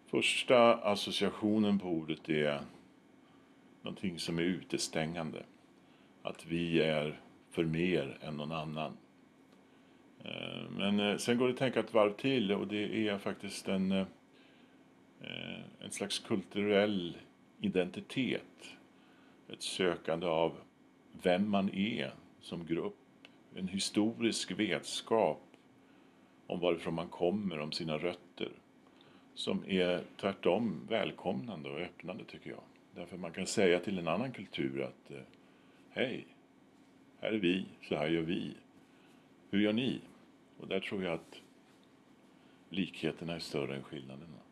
Första associationen på ordet är någonting som är utestängande. Att vi är för mer än någon annan. Men sen går det att tänka ett varv till, och det är faktiskt en slags kulturell identitet. Ett sökande av vem man är som grupp. En historisk vetskap om varifrån man kommer, om sina rötter. Som är tvärtom välkomnande och öppnande, tycker jag. Därför man kan säga till en annan kultur att hej, här är vi, så här gör vi. Hur gör ni? Och där tror jag att likheterna är större än skillnaderna.